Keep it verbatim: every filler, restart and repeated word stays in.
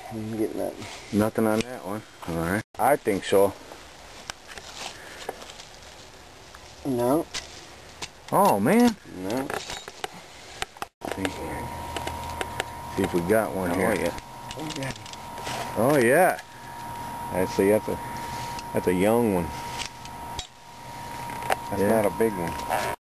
Didn't get nothing. Nothing on that one. Alright. I think so. No. Oh, man. No. See here. See if we got one Oh, here. yeah. Oh, yeah. Oh, yeah. I see that's a, that's a young one. That's Yeah. not a big one.